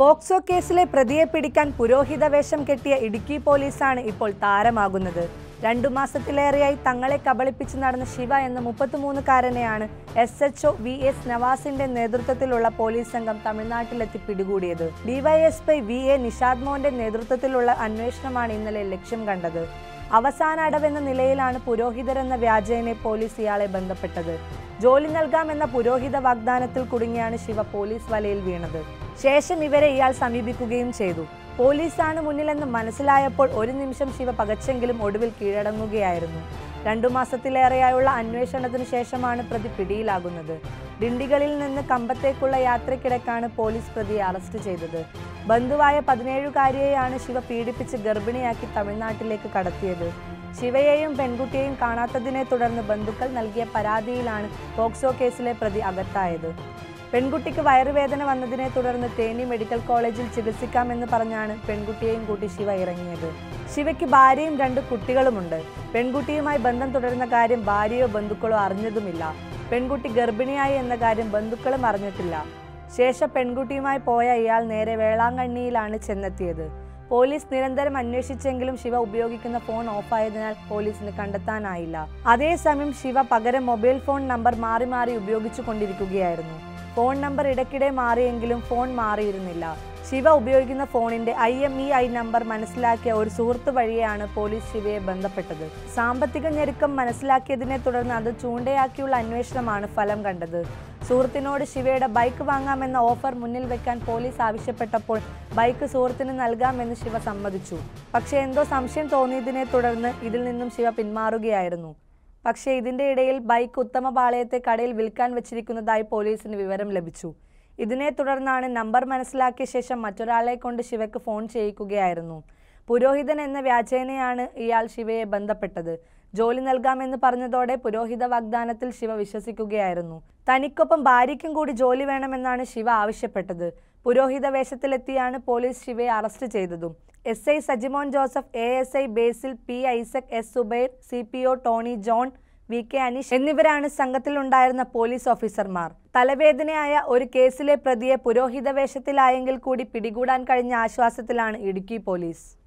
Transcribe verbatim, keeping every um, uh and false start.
POCSO കേസിലെ പ്രതിയെ പിടിക്കാൻ പുരോഹിത വേഷം കെട്ടിയ ഇടുക്കി പോലീസാണ് ഇപ്പോൾ താരമാകുന്നത്. രണ്ടു മാസത്തിലേറെയായി തങ്ങളെ കബളിപ്പിച്ച് നടന്ന ശിവ എന്ന മുപ്പത്തിമൂന്നുകാരനെയാണ് S H O V S നവാസിന്റെ നേതൃത്വത്തിലുള്ള പോലീസ് സംഘം തമിഴ്നാട്ടിലെത്തി പിടികൂടിയത്. ഡിവൈഎസ്പി വി എ നിഷാദ് മോന്റെ നേതൃത്വത്തിലുള്ള അന്വേഷണമാണ് ഇന്നലെ ലക്ഷ്യം കണ്ടത്. അവസാന അടവെന്ന നിലയിലാണ് പുരോഹിതരെന്ന വ്യാജേനെ പോലീസ് ഇയാളെ ബന്ധപ്പെട്ടത്. ജോലി നൽകാമെന്ന പുരോഹിത വാഗ്ദാനത്തിൽ കുടുങ്ങിയാണ് ശിവ പോലീസ് വലയിൽ വീണത്. ശേഷം ഇവരെ ഇയാൾ സമീപിക്കുകയും ചെയ്തു. പോലീസാണ് മുന്നിലെന്ന് മനസ്സിലായപ്പോൾ ഒരു നിമിഷം ശിവ പകച്ചെങ്കിലും ഒടുവിൽ കീഴടങ്ങുകയായിരുന്നു. രണ്ടു മാസത്തിലേറെയായുള്ള അന്വേഷണത്തിനു ശേഷമാണ് പ്രതി പിടിയിലാകുന്നത്. ഡിണ്ടിഗലിൽ നിന്ന് കമ്പത്തേക്കുള്ള യാത്രക്കിടക്കാണ് പോലീസ് പ്രതിയെ അറസ്റ്റ് ചെയ്തത്. ബന്ധുവായ പതിനേഴുകാരിയെയാണ് ശിവ പീഡിപ്പിച്ച് ഗർഭിണിയാക്കി തമിഴ്നാട്ടിലേക്ക് കടത്തിയത്. ശിവയെയും പെൺകുട്ടിയെയും കാണാത്തതിനെ തുടർന്ന് ബന്ധുക്കൾ നൽകിയ പരാതിയിലാണ് പോക്സോ കേസിലെ പ്രതി അകത്തായത്. പെൺകുട്ടിക്ക് വയറുവേദന വന്നതിനെ തുടർന്ന് തേനി മെഡിക്കൽ കോളേജിൽ ചികിത്സിക്കാമെന്ന് പറഞ്ഞാണ് പെൺകുട്ടിയെയും കൂട്ടി ശിവ ഇറങ്ങിയത്. ശിവയ്ക്ക് ഭാര്യയും രണ്ട് കുട്ടികളുമുണ്ട്. പെൺകുട്ടിയുമായി ബന്ധം തുടരുന്ന കാര്യം ഭാര്യയോ ബന്ധുക്കളോ അറിഞ്ഞതുമില്ല. പെൺകുട്ടി ഗർഭിണിയായി എന്ന കാര്യം ബന്ധുക്കളും അറിഞ്ഞിട്ടില്ല. ശേഷം പെൺകുട്ടിയുമായി പോയ ഇയാൾ നേരെ വേളാങ്കണ്ണിയിലാണ് ചെന്നെത്തിയത്. പോലീസ് നിരന്തരം അന്വേഷിച്ചെങ്കിലും ശിവ ഉപയോഗിക്കുന്ന ഫോൺ ഓഫായതിനാൽ പോലീസിന് കണ്ടെത്താനായില്ല. അതേസമയം ശിവ പകരം മൊബൈൽ ഫോൺ നമ്പർ മാറി മാറി ഉപയോഗിച്ചു കൊണ്ടിരിക്കുകയായിരുന്നു. ഫോൺ നമ്പർ ഇടയ്ക്കിടെ മാറിയെങ്കിലും ഫോൺ മാറിയിരുന്നില്ല. ശിവ ഉപയോഗിക്കുന്ന ഫോണിന്റെ I M E I number മനസ്സിലാക്കിയ ഒരു സുഹൃത്ത് വഴിയാണ് പോലീസ് ശിവയെ ബന്ധപ്പെട്ടത്. സാമ്പത്തിക ഞെരുക്കം മനസ്സിലാക്കിയതിനെ തുടർന്ന് അത് ചൂണ്ടയാക്കിയുള്ള അന്വേഷണമാണ് ഫലം കണ്ടത്. സുഹൃത്തിനോട് ശിവയുടെ ബൈക്ക് വാങ്ങാമെന്ന ഓഫർ മുന്നിൽ വെക്കാൻ പോലീസ് ആവശ്യപ്പെട്ടപ്പോൾ ബൈക്ക് സുഹൃത്തിന് നൽകാമെന്ന് ശിവ സമ്മതിച്ചു. പക്ഷേ എന്തോ സംശയം തോന്നിയതിനെ തുടർന്ന് ഇതിൽ നിന്നും ശിവ പിന്മാറുകയായിരുന്നു. പക്ഷേ ഇതിന്റെ ഇടയിൽ ബൈക്ക് ഉത്തമപാളയത്തെ കടയിൽ വിൽക്കാൻ വെച്ചിരിക്കുന്നതായി പോലീസിന് വിവരം ലഭിച്ചു. ഇതിനെ തുടർന്നാണ് നമ്പർ മനസ്സിലാക്കിയ ശേഷം മറ്റൊരാളെ കൊണ്ട് ശിവയ്ക്ക് ഫോൺ ചെയ്യിക്കുകയായിരുന്നു. പുരോഹിതൻ എന്ന വ്യാജേനയാണ് ഇയാൾ ശിവയെ ബന്ധപ്പെട്ടത്. ജോലി നൽകാമെന്ന് പറഞ്ഞതോടെ പുരോഹിത വാഗ്ദാനത്തിൽ ശിവ വിശ്വസിക്കുകയായിരുന്നു. തനിക്കൊപ്പം ഭാര്യയ്ക്കും കൂടി ജോലി വേണമെന്നാണ് ശിവ ആവശ്യപ്പെട്ടത്. പുരോഹിത വേഷത്തിലെത്തിയാണ് പോലീസ് ശിവയെ അറസ്റ്റ് ചെയ്തതും. S I Sajimon Joseph, A S I Basil, P Isaac, S Zubair, C P O Tony John, V K Aneesh എന്നിവരാണ് സംഘത്തിലുണ്ടായിരുന്ന പോലീസ് ഓഫീസർമാർ. തലവേദനയായ ഒരു കേസിലെ പ്രതിയെ പുരോഹിത വേഷത്തിലായെങ്കിൽ കൂടി പിടികൂടാൻ കഴിഞ്ഞ ആശ്വാസത്തിലാണ് ഇടുക്കി പോലീസ്.